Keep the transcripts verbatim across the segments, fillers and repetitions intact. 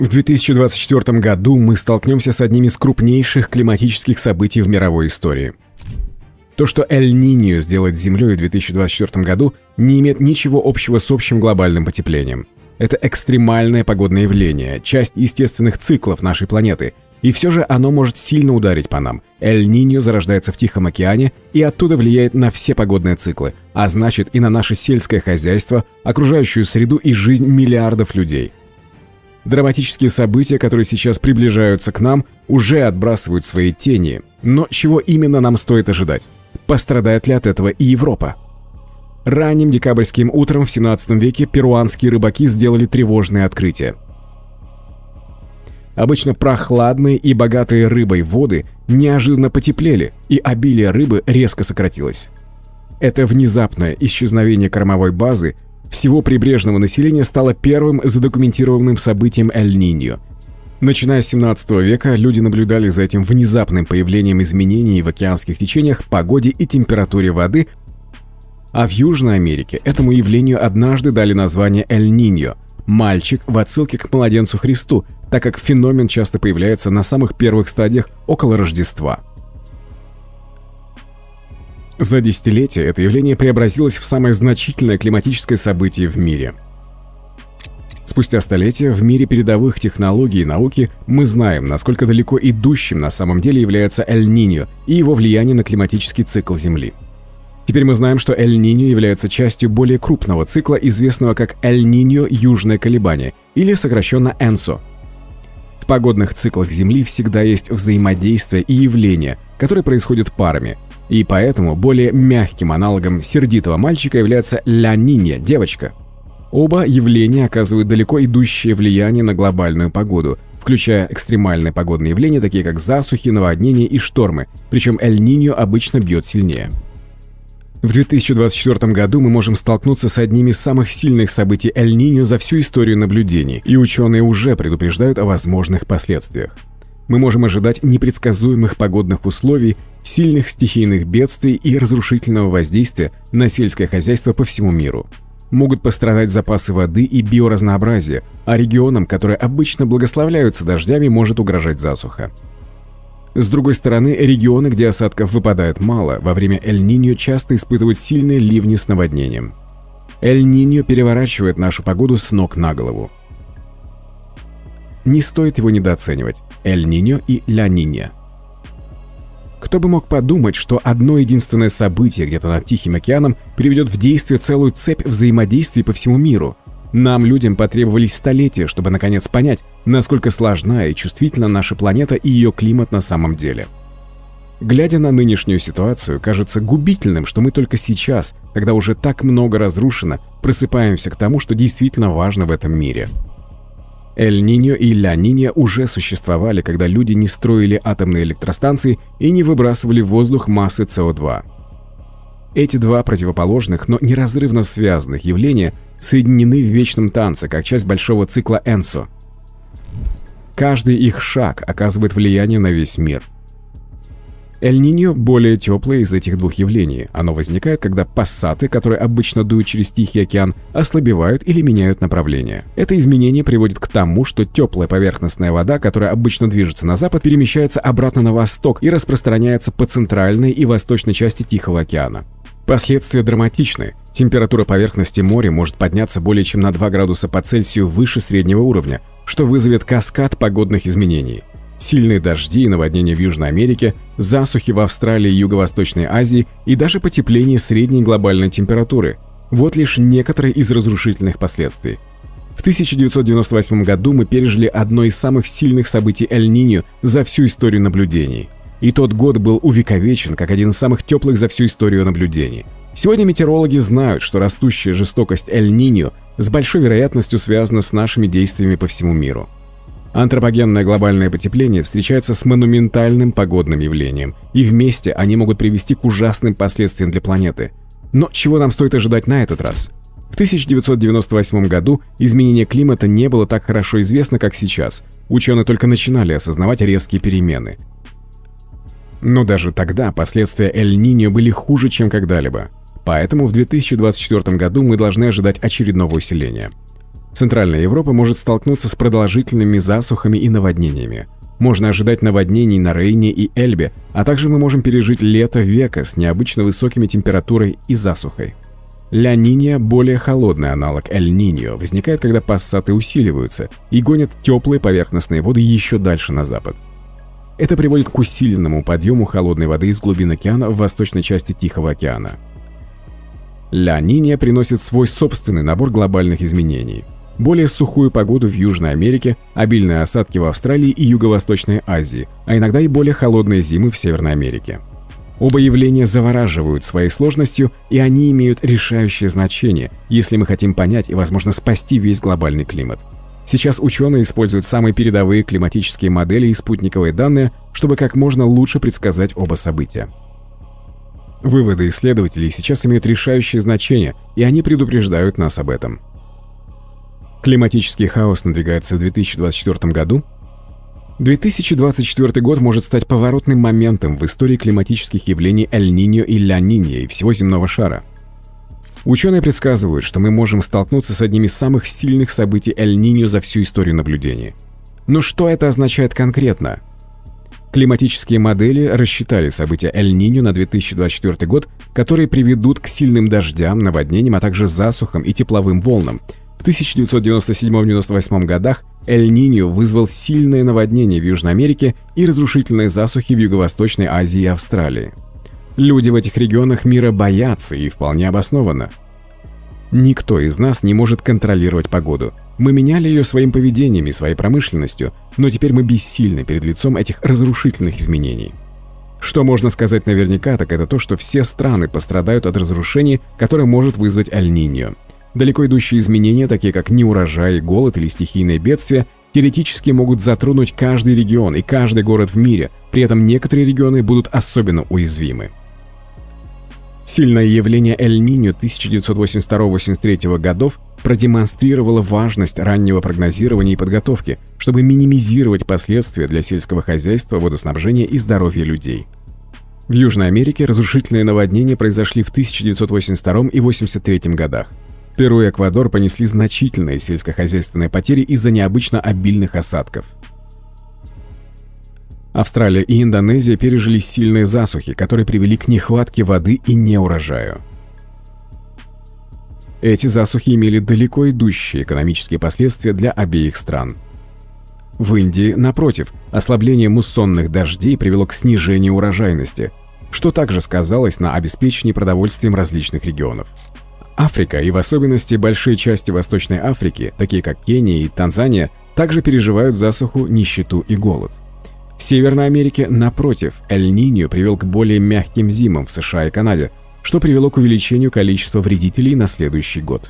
В две тысячи двадцать четвёртом году мы столкнемся с одним из крупнейших климатических событий в мировой истории. То, что Эль-Ниньо сделает с Землей в две тысячи двадцать четвёртом году, не имеет ничего общего с общим глобальным потеплением. Это экстремальное погодное явление, часть естественных циклов нашей планеты, и все же оно может сильно ударить по нам. Эль-Ниньо зарождается в Тихом океане и оттуда влияет на все погодные циклы, а значит и на наше сельское хозяйство, окружающую среду и жизнь миллиардов людей. Драматические события, которые сейчас приближаются к нам, уже отбрасывают свои тени. Но чего именно нам стоит ожидать? Пострадает ли от этого и Европа? Ранним декабрьским утром в семнадцатом веке перуанские рыбаки сделали тревожное открытие. Обычно прохладные и богатые рыбой воды неожиданно потеплели, и обилие рыбы резко сократилось. Это внезапное исчезновение кормовой базы всего прибрежного населения стало первым задокументированным событием Эль-Ниньо. Начиная с семнадцатого века люди наблюдали за этим внезапным появлением изменений в океанских течениях, погоде и температуре воды, а в Южной Америке этому явлению однажды дали название Эль-Ниньо – «мальчик» в отсылке к младенцу Христу, так как феномен часто появляется на самых первых стадиях около Рождества. За десятилетия это явление преобразилось в самое значительное климатическое событие в мире. Спустя столетия в мире передовых технологий и науки мы знаем, насколько далеко идущим на самом деле является Эль-Ниньо и его влияние на климатический цикл Земли. Теперь мы знаем, что Эль-Ниньо является частью более крупного цикла, известного как Эль-Ниньо Южное колебание, или сокращенно ЭНСО. В погодных циклах Земли всегда есть взаимодействие и явления, которые происходят парами, и поэтому более мягким аналогом сердитого мальчика является Ля-Нинья, девочка. Оба явления оказывают далеко идущее влияние на глобальную погоду, включая экстремальные погодные явления, такие как засухи, наводнения и штормы, причем Эль-Ниньо обычно бьет сильнее. В две тысячи двадцать четвёртом году мы можем столкнуться с одним из самых сильных событий Эль-Ниньо за всю историю наблюдений, и ученые уже предупреждают о возможных последствиях. Мы можем ожидать непредсказуемых погодных условий, сильных стихийных бедствий и разрушительного воздействия на сельское хозяйство по всему миру. Могут пострадать запасы воды и биоразнообразие, а регионам, которые обычно благословляются дождями, может угрожать засуха. С другой стороны, регионы, где осадков выпадает мало, во время Эль-Ниньо часто испытывают сильные ливни с наводнением. Эль-Ниньо переворачивает нашу погоду с ног на голову. Не стоит его недооценивать. Эль-Ниньо и Ля-Нинья. Кто бы мог подумать, что одно единственное событие где-то над Тихим океаном приведет в действие целую цепь взаимодействий по всему миру. Нам, людям, потребовались столетия, чтобы наконец понять, насколько сложна и чувствительна наша планета и ее климат на самом деле. Глядя на нынешнюю ситуацию, кажется губительным, что мы только сейчас, когда уже так много разрушено, просыпаемся к тому, что действительно важно в этом мире. Эль-Ниньо и Ля-Нинья уже существовали, когда люди не строили атомные электростанции и не выбрасывали в воздух массы С О два. Эти два противоположных, но неразрывно связанных явления соединены в вечном танце, как часть большого цикла ЭНСО. Каждый их шаг оказывает влияние на весь мир. Эль-Ниньо более теплое из этих двух явлений. Оно возникает, когда пассаты, которые обычно дуют через Тихий океан, ослабевают или меняют направление. Это изменение приводит к тому, что теплая поверхностная вода, которая обычно движется на запад, перемещается обратно на восток и распространяется по центральной и восточной части Тихого океана. Последствия драматичны. Температура поверхности моря может подняться более чем на два градуса по Цельсию выше среднего уровня, что вызовет каскад погодных изменений. Сильные дожди и наводнения в Южной Америке, засухи в Австралии и Юго-Восточной Азии и даже потепление средней глобальной температуры. Вот лишь некоторые из разрушительных последствий. В тысяча девятьсот девяносто восьмом году мы пережили одно из самых сильных событий Эль-Ниньо за всю историю наблюдений. И тот год был увековечен как один из самых теплых за всю историю наблюдений. Сегодня метеорологи знают, что растущая жестокость Эль-Ниньо с большой вероятностью связана с нашими действиями по всему миру. Антропогенное глобальное потепление встречается с монументальным погодным явлением, и вместе они могут привести к ужасным последствиям для планеты. Но чего нам стоит ожидать на этот раз? В тысяча девятьсот девяносто восьмом году изменение климата не было так хорошо известно, как сейчас. Ученые только начинали осознавать резкие перемены. Но даже тогда последствия Эль-Ниньо были хуже, чем когда-либо. Поэтому в две тысячи двадцать четвёртом году мы должны ожидать очередного усиления. Центральная Европа может столкнуться с продолжительными засухами и наводнениями. Можно ожидать наводнений на Рейне и Эльбе, а также мы можем пережить лето века с необычно высокими температурой и засухой. Ля-Нинья – более холодный аналог Эль-Ниньо, возникает, когда пассаты усиливаются и гонят теплые поверхностные воды еще дальше на запад. Это приводит к усиленному подъему холодной воды из глубин океана в восточной части Тихого океана. Ля-Нинья приносит свой собственный набор глобальных изменений. Более сухую погоду в Южной Америке, обильные осадки в Австралии и Юго-Восточной Азии, а иногда и более холодные зимы в Северной Америке. Оба явления завораживают своей сложностью, и они имеют решающее значение, если мы хотим понять и, возможно, спасти весь глобальный климат. Сейчас ученые используют самые передовые климатические модели и спутниковые данные, чтобы как можно лучше предсказать оба события. Выводы исследователей сейчас имеют решающее значение, и они предупреждают нас об этом. Климатический хаос надвигается в две тысячи двадцать четвёртом году. две тысячи двадцать четвёртый год может стать поворотным моментом в истории климатических явлений Эль-Ниньо и Ля-Нинья и всего земного шара. Ученые предсказывают, что мы можем столкнуться с одним из самых сильных событий Эль-Ниньо за всю историю наблюдений. Но что это означает конкретно? Климатические модели рассчитали события Эль-Ниньо на две тысячи двадцать четвёртый год, которые приведут к сильным дождям, наводнениям, а также засухам и тепловым волнам. В тысяча девятьсот девяносто седьмом — девяносто восьмом годах Эль-Ниньо вызвал сильное наводнение в Южной Америке и разрушительные засухи в Юго-Восточной Азии и Австралии. Люди в этих регионах мира боятся, и вполне обоснованно. Никто из нас не может контролировать погоду. Мы меняли ее своим поведением и своей промышленностью, но теперь мы бессильны перед лицом этих разрушительных изменений. Что можно сказать наверняка, так это то, что все страны пострадают от разрушений, которые может вызвать Эль-Ниньо. Далеко идущие изменения, такие как неурожай, голод или стихийные бедствия, теоретически могут затронуть каждый регион и каждый город в мире, при этом некоторые регионы будут особенно уязвимы. Сильное явление Эль-Ниньо тысяча девятьсот восемьдесят второго — восемьдесят третьего годов продемонстрировало важность раннего прогнозирования и подготовки, чтобы минимизировать последствия для сельского хозяйства, водоснабжения и здоровья людей. В Южной Америке разрушительные наводнения произошли в тысяча девятьсот восемьдесят втором и восемьдесят третьем годах. Перу и Эквадор понесли значительные сельскохозяйственные потери из-за необычно обильных осадков. Австралия и Индонезия пережили сильные засухи, которые привели к нехватке воды и неурожаю. Эти засухи имели далеко идущие экономические последствия для обеих стран. В Индии, напротив, ослабление муссонных дождей привело к снижению урожайности, что также сказалось на обеспечении продовольствием различных регионов. Африка, и в особенности большие части Восточной Африки, такие как Кения и Танзания, также переживают засуху, нищету и голод. В Северной Америке, напротив, Эль-Ниньо привел к более мягким зимам в США и Канаде, что привело к увеличению количества вредителей на следующий год.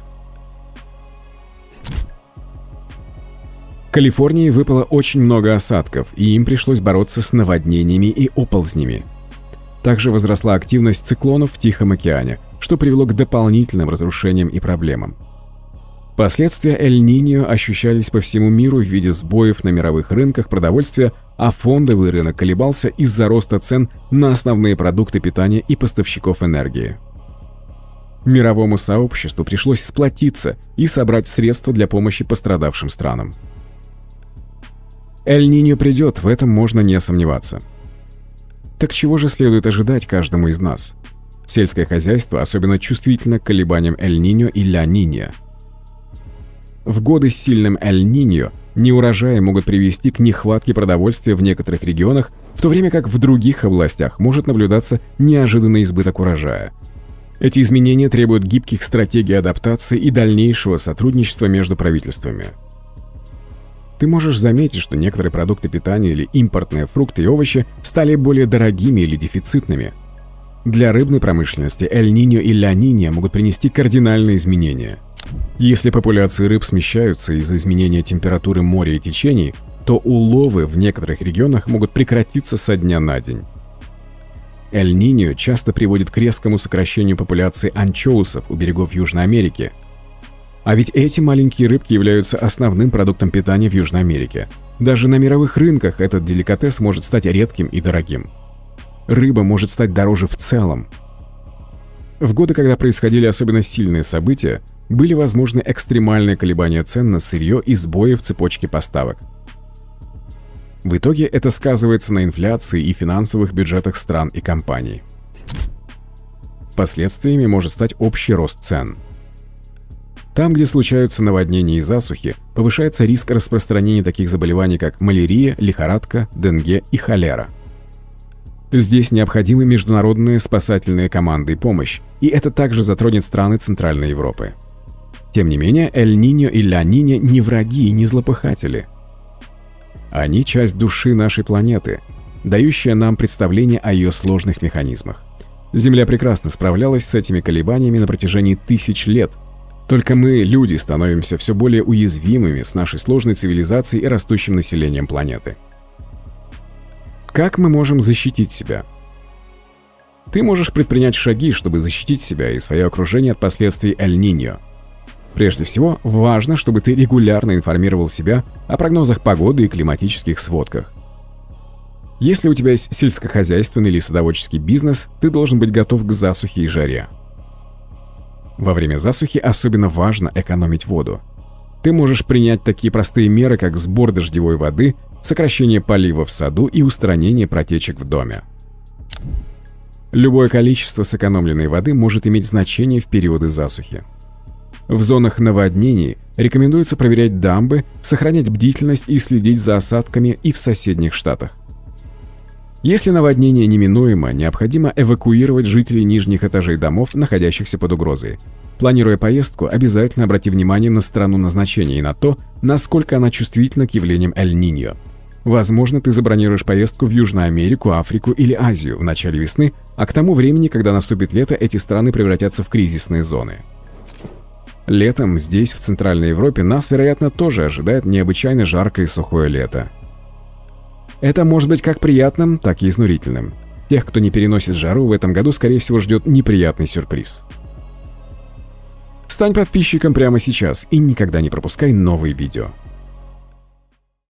В Калифорнии выпало очень много осадков, и им пришлось бороться с наводнениями и оползнями. Также возросла активность циклонов в Тихом океане, что привело к дополнительным разрушениям и проблемам. Последствия Эль-Ниньо ощущались по всему миру в виде сбоев на мировых рынках продовольствия, а фондовый рынок колебался из-за роста цен на основные продукты питания и поставщиков энергии. Мировому сообществу пришлось сплотиться и собрать средства для помощи пострадавшим странам. Эль-Ниньо придет, в этом можно не сомневаться. Так чего же следует ожидать каждому из нас? Сельское хозяйство особенно чувствительно к колебаниям Эль-Ниньо и Ля-Нинья. В годы с сильным Эль-Ниньо неурожаи могут привести к нехватке продовольствия в некоторых регионах, в то время как в других областях может наблюдаться неожиданный избыток урожая. Эти изменения требуют гибких стратегий адаптации и дальнейшего сотрудничества между правительствами. Ты можешь заметить, что некоторые продукты питания или импортные фрукты и овощи стали более дорогими или дефицитными. Для рыбной промышленности Эль-Ниньо и Ля-Нинья могут принести кардинальные изменения. Если популяции рыб смещаются из-за изменения температуры моря и течений, то уловы в некоторых регионах могут прекратиться со дня на день. Эль-Ниньо часто приводит к резкому сокращению популяции анчоусов у берегов Южной Америки. А ведь эти маленькие рыбки являются основным продуктом питания в Южной Америке. Даже на мировых рынках этот деликатес может стать редким и дорогим. Рыба может стать дороже в целом. В годы, когда происходили особенно сильные события, были возможны экстремальные колебания цен на сырье и сбои в цепочке поставок. В итоге это сказывается на инфляции и финансовых бюджетах стран и компаний. Последствиями может стать общий рост цен. Там, где случаются наводнения и засухи, повышается риск распространения таких заболеваний, как малярия, лихорадка, денге и холера. Здесь необходимы международные спасательные команды и помощь, и это также затронет страны Центральной Европы. Тем не менее, Эль-Ниньо и Ля-Нинья не враги и не злопыхатели. Они часть души нашей планеты, дающая нам представление о ее сложных механизмах. Земля прекрасно справлялась с этими колебаниями на протяжении тысяч лет. Только мы, люди, становимся все более уязвимыми с нашей сложной цивилизацией и растущим населением планеты. Как мы можем защитить себя? Ты можешь предпринять шаги, чтобы защитить себя и свое окружение от последствий Эль-Ниньо. Прежде всего, важно, чтобы ты регулярно информировал себя о прогнозах погоды и климатических сводках. Если у тебя есть сельскохозяйственный или садоводческий бизнес, ты должен быть готов к засухе и жаре. Во время засухи особенно важно экономить воду. Ты можешь принять такие простые меры, как сбор дождевой воды, сокращение полива в саду и устранение протечек в доме. Любое количество сэкономленной воды может иметь значение в периоды засухи. В зонах наводнений рекомендуется проверять дамбы, сохранять бдительность и следить за осадками и в соседних штатах. Если наводнение неминуемо, необходимо эвакуировать жителей нижних этажей домов, находящихся под угрозой. Планируя поездку, обязательно обрати внимание на страну назначения и на то, насколько она чувствительна к явлениям Эль-Ниньо. Возможно, ты забронируешь поездку в Южную Америку, Африку или Азию в начале весны, а к тому времени, когда наступит лето, эти страны превратятся в кризисные зоны. Летом здесь, в Центральной Европе, нас, вероятно, тоже ожидает необычайно жаркое и сухое лето. Это может быть как приятным, так и изнурительным. Тех, кто не переносит жару, в этом году, скорее всего, ждет неприятный сюрприз. Стань подписчиком прямо сейчас и никогда не пропускай новые видео.